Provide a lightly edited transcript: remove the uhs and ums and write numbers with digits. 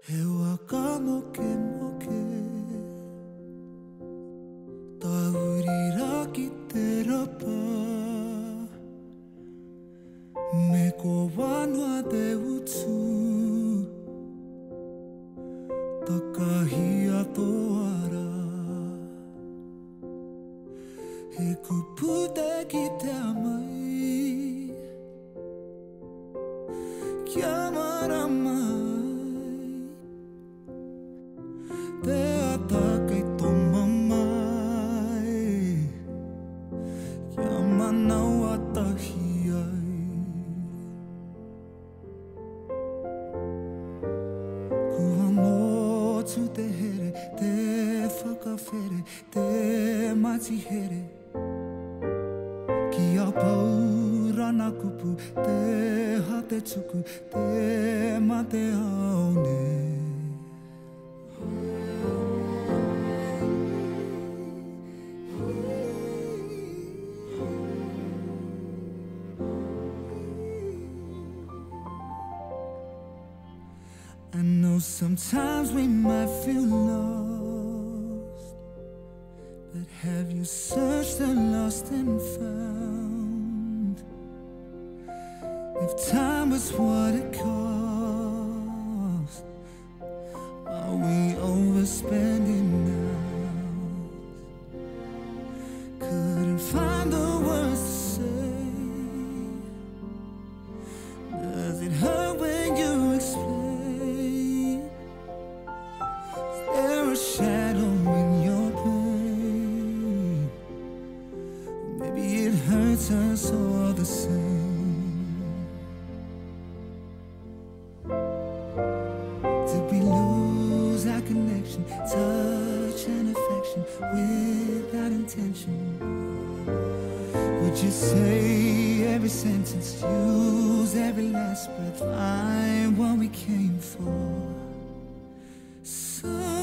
He whakamokemoke Tahuri ra ki te rapa Me ko wanoa te utu Takahia toara He kupu te kitea mai Kia mārama Te ata kei tō mamaaee Kia manawatahi ai Kua motu te here Te whakawhere Te matihere Kia paurana kupu Te hate tuku Te mateāone I know sometimes we might feel lost, but have you searched and lost and found? If time was what it cost, are we overspending now? Couldn't find the words to say. Does it hurt when you explain? A shadow in your pain. Maybe it hurts us all the same. Did we lose our connection, touch and affection without intention? Would you say every sentence, use every last breath, find what we came for? So